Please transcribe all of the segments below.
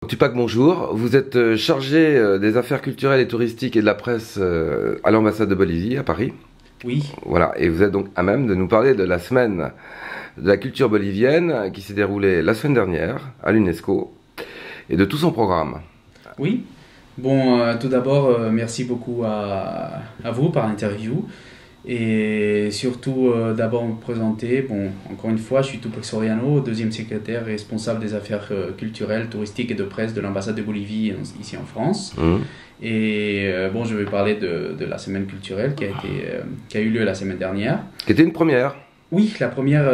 Tupac, bonjour. Vous êtes chargé des affaires culturelles et touristiques et de la presse à l'ambassade de Bolivie à Paris. Oui. Voilà, et vous êtes donc à même de nous parler de la semaine de la culture bolivienne qui s'est déroulée la semaine dernière à l'UNESCO et de tout son programme. Oui. Bon, tout d'abord, merci beaucoup à vous par l'interview. Et surtout, d'abord me présenter. Bon, encore une fois, je suis Tupac Soriano, deuxième secrétaire responsable des affaires culturelles, touristiques et de presse de l'ambassade de Bolivie ici en France. Et bon, je vais parler de la semaine culturelle qui a eu lieu la semaine dernière. Qui était une première. Oui, la première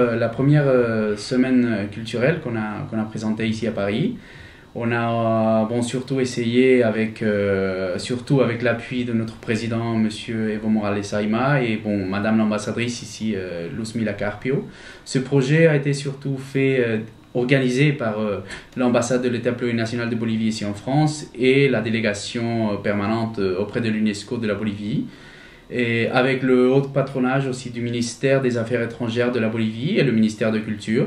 semaine culturelle qu'on a présentée ici à Paris. On a surtout essayé, surtout avec l'appui de notre président, M. Evo Morales Ayma, et Madame l'ambassadrice ici, Luzmila Carpio. Ce projet a été surtout organisé par l'ambassade de l'État plurinational de Bolivie ici en France et la délégation permanente auprès de l'UNESCO de la Bolivie, et avec le haut patronage aussi du ministère des Affaires étrangères de la Bolivie et le ministère de Culture.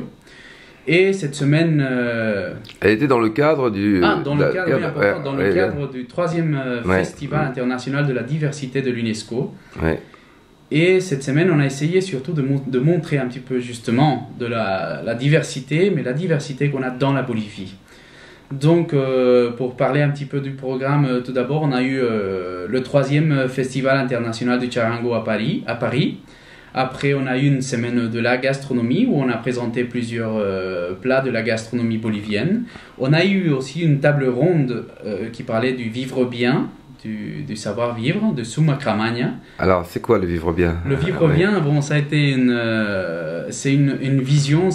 Et cette semaine... Elle était dans le cadre du... dans le cadre du 3e Festival international de la diversité de l'UNESCO. Ouais. Et cette semaine, on a essayé surtout de montrer un petit peu justement de la diversité, mais la diversité qu'on a dans la Bolivie. Donc, pour parler un petit peu du programme, tout d'abord, on a eu le 3e Festival international du Charango à Paris. Après, on a eu une semaine de la gastronomie où on a présenté plusieurs plats de la gastronomie bolivienne. On a eu aussi une table ronde qui parlait du vivre bien, du savoir-vivre, de Suma Cramagna. Alors, c'est quoi le vivre bien? Le vivre bien, ça a été c'est une vision,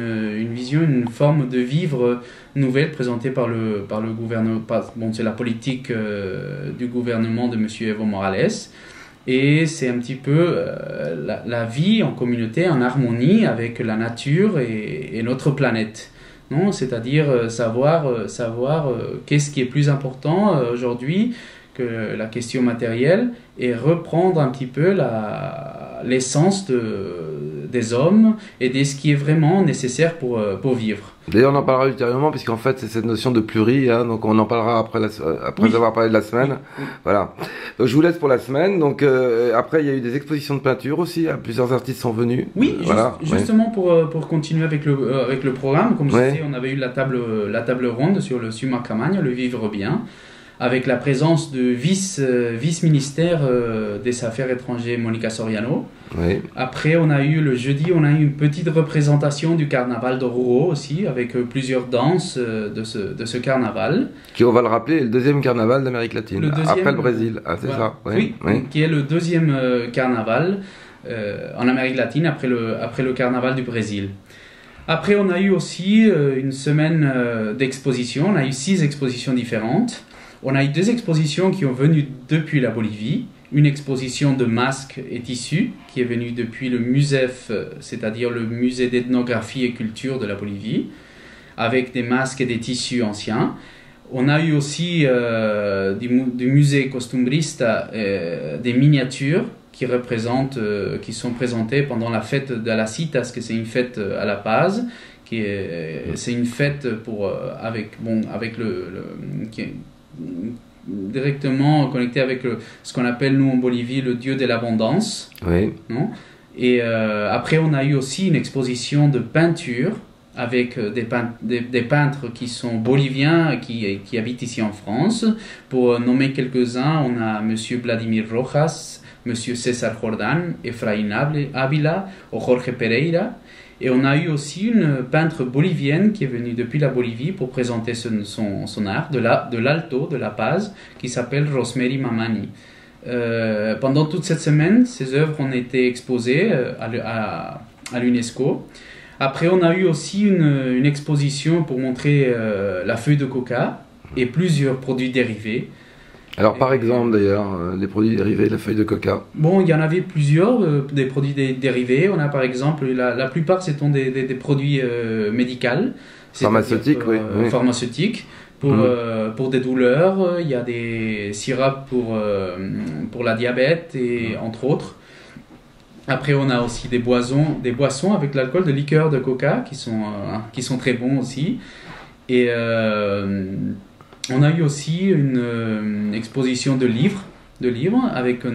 une forme de vivre nouvelle présentée par le gouvernement. C'est la politique du gouvernement de M. Evo Morales. Et c'est un petit peu la vie en communauté, en harmonie avec la nature et notre planète. Non, c'est-à-dire savoir qu'est-ce qui est plus important aujourd'hui que la question matérielle et reprendre un petit peu l'essence des hommes et de ce qui est vraiment nécessaire pour vivre. D'ailleurs, on en parlera ultérieurement, puisqu'en fait, c'est cette notion de pluri, donc on en parlera après avoir parlé de la semaine. Oui. Voilà. Donc, je vous laisse pour la semaine. Donc, après, il y a eu des expositions de peinture aussi, plusieurs artistes sont venus. Oui, voilà. Justement, pour continuer avec le programme, comme je disais, on avait eu la table ronde sur le Suma Cramagna, le vivre bien, avec la présence de vice-ministère des Affaires étrangères, Monica Soriano. Oui. Après, le jeudi, on a eu une petite représentation du carnaval d'Oruro aussi, avec plusieurs danses de ce carnaval. Qui, on va le rappeler, est le deuxième carnaval d'Amérique latine, après le Brésil. Ah, c'est ça. Oui, qui est le deuxième carnaval en Amérique latine après le carnaval du Brésil. Après, on a eu aussi une semaine d'exposition. On a eu 6 expositions différentes. On a eu 2 expositions qui ont venu depuis la Bolivie. Une exposition de masques et tissus qui est venue depuis le MUSEF, c'est-à-dire le Musée d'ethnographie et culture de la Bolivie, avec des masques et des tissus anciens. On a eu aussi du musée costumbrista des miniatures qui sont présentées pendant la fête de la Citas, que c'est une fête à La Paz, c'est une fête qui est directement connecté avec ce qu'on appelle nous en Bolivie le dieu de l'abondance. Oui. Non? Et après on a eu aussi une exposition de peinture avec des peintres qui sont boliviens qui habitent ici en France. Pour nommer quelques-uns, on a M. Vladimir Rojas, M. César Jordan, Efraín Ávila ou Jorge Pereira. Et on a eu aussi une peintre bolivienne qui est venue depuis la Bolivie pour présenter son art, de l'alto, de La Paz, qui s'appelle Rosemary Mamani. Pendant toute cette semaine, ces œuvres ont été exposées à l'UNESCO. Après, on a eu aussi une exposition pour montrer la feuille de coca et plusieurs produits dérivés. Alors, par exemple, d'ailleurs, les produits dérivés de la feuille de coca. Bon, il y en avait plusieurs, des produits dérivés. On a par exemple, la plupart, ce sont des produits médicaux. Pharmaceutiques, oui. Pharmaceutiques. Pour des douleurs, il y a des sirops pour la diabète, et entre autres. Après, on a aussi des boissons avec l'alcool, de liqueurs de coca qui sont très bons aussi. Et on a eu aussi une exposition de livres avec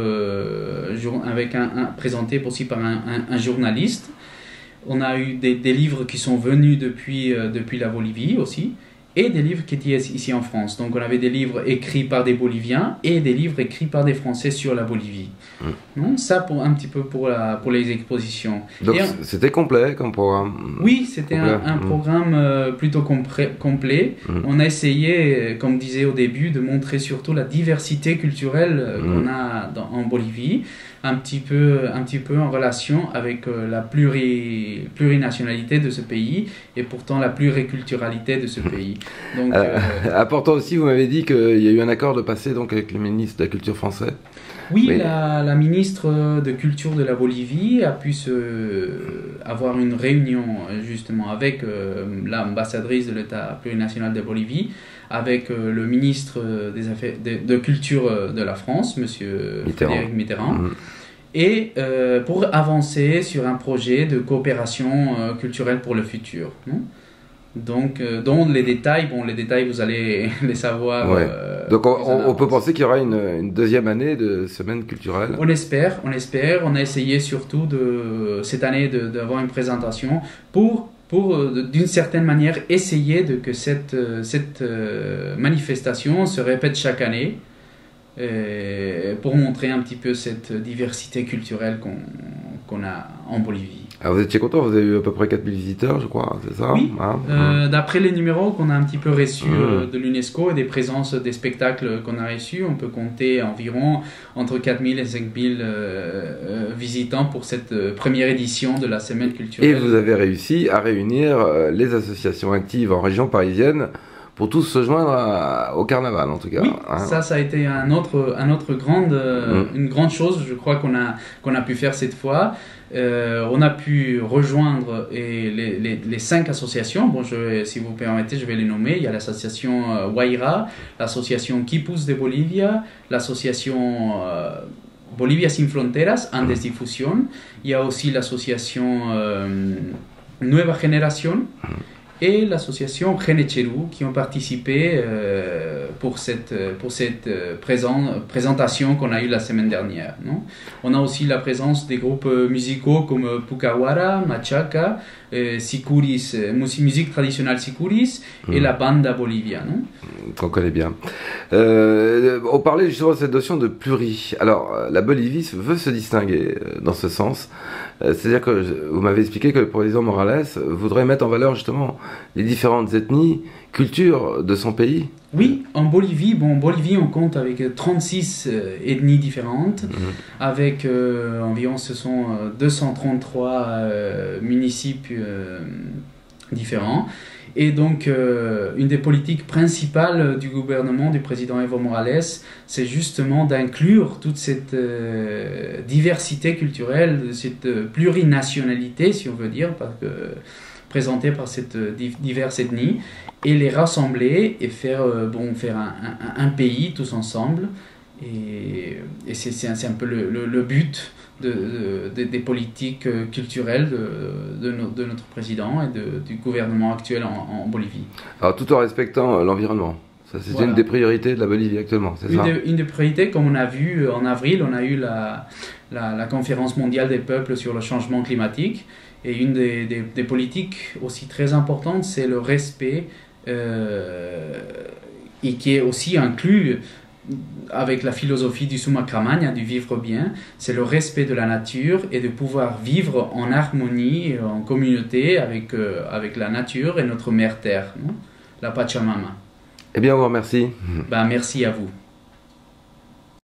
présenté aussi par un journaliste. On a eu des livres qui sont venus depuis la Bolivie aussi, et des livres qui étaient ici en France. Donc on avait des livres écrits par des Boliviens et des livres écrits par des Français sur la Bolivie. Non, ça un petit peu pour les expositions. Donc c'était complet comme programme? Oui, c'était un programme plutôt complet. On a essayé, comme disait au début, de montrer surtout la diversité culturelle qu'on a en Bolivie, un petit peu en relation avec la plurinationalité de ce pays et pourtant la pluriculturalité de ce pays. Donc, important aussi, vous m'avez dit qu'il y a eu un accord de passé donc, avec le ministre de la Culture français. Oui, mais... la ministre de Culture de la Bolivie a pu avoir une réunion justement avec l'ambassadrice de l'État plurinational de Bolivie, avec le ministre de Culture de la France, M. Frédéric Mitterrand, et pour avancer sur un projet de coopération culturelle pour le futur. Non? Donc, dont les détails, vous allez les savoir. Ouais. Donc, on peut penser qu'il y aura une deuxième année de semaine culturelle. On espère. On a essayé surtout cette année d'avoir une présentation pour d'une certaine manière, essayer que cette manifestation se répète chaque année. Pour montrer un petit peu cette diversité culturelle qu'on a en Bolivie. Alors vous étiez content, vous avez eu à peu près 4000 visiteurs, je crois, c'est ça? Oui, d'après les numéros qu'on a un petit peu reçus de l'UNESCO et des présences des spectacles qu'on a reçus, on peut compter environ entre 4000 et 5000 visitants pour cette première édition de la Semaine culturelle. Et vous avez réussi à réunir les associations actives en région parisienne pour tous se joindre au carnaval, en tout cas. Oui, ça a été une grande chose, je crois, qu'on a pu faire cette fois. On a pu rejoindre les 5 associations. Bon, si vous permettez, je vais les nommer. Il y a l'association Guaira, l'association Quipus de Bolivia, l'association Bolivia Sin Fronteras, Andes Difusión. Il y a aussi l'association Nueva Generación et l'association Genecheru qui ont participé pour cette présentation qu'on a eue la semaine dernière. Non? On a aussi la présence des groupes musicaux comme Pucahuara, Machaca, Sicuris, musique traditionnelle Sicuris et la Banda Bolivia. Non? Qu'on connaît bien. On parlait justement de cette notion de pluri. Alors, la Bolivie veut se distinguer dans ce sens. C'est-à-dire que vous m'avez expliqué que le président Morales voudrait mettre en valeur justement les différentes ethnies, cultures de son pays. Oui, en Bolivie, on compte avec 36 ethnies différentes, avec environ, ce sont 233 municipes différents. Et donc, une des politiques principales du gouvernement du président Evo Morales, c'est justement d'inclure toute cette diversité culturelle, cette plurinationalité, si on veut dire, présentée par cette diverses ethnies, et les rassembler et faire un pays tous ensemble. Et c'est un peu le but des politiques culturelles de notre président et du gouvernement actuel en Bolivie. Alors tout en respectant l'environnement, ça c'est une des priorités de la Bolivie actuellement, c'est ça? Une des priorités, comme on a vu en avril, on a eu la conférence mondiale des peuples sur le changement climatique, et une des politiques aussi très importantes, c'est le respect et qui est aussi inclus avec la philosophie du Sumacramagna, du vivre bien, c'est le respect de la nature et de pouvoir vivre en harmonie, en communauté avec la nature et notre mère terre, non? La Pachamama. Eh bien, on vous remercie. Merci à vous.